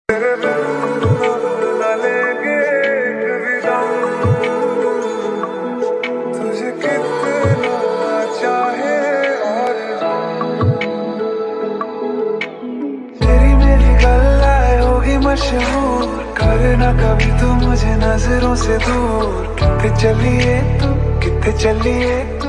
तेरे बिन न लेंगे कभी दम, तुझे कितना चाहे और तेरी मेरी गल्लाए होगी मशहूर, करना कभी तू मुझे नजरों से दूर। कितने चलिए तू, कितने चलिए तू।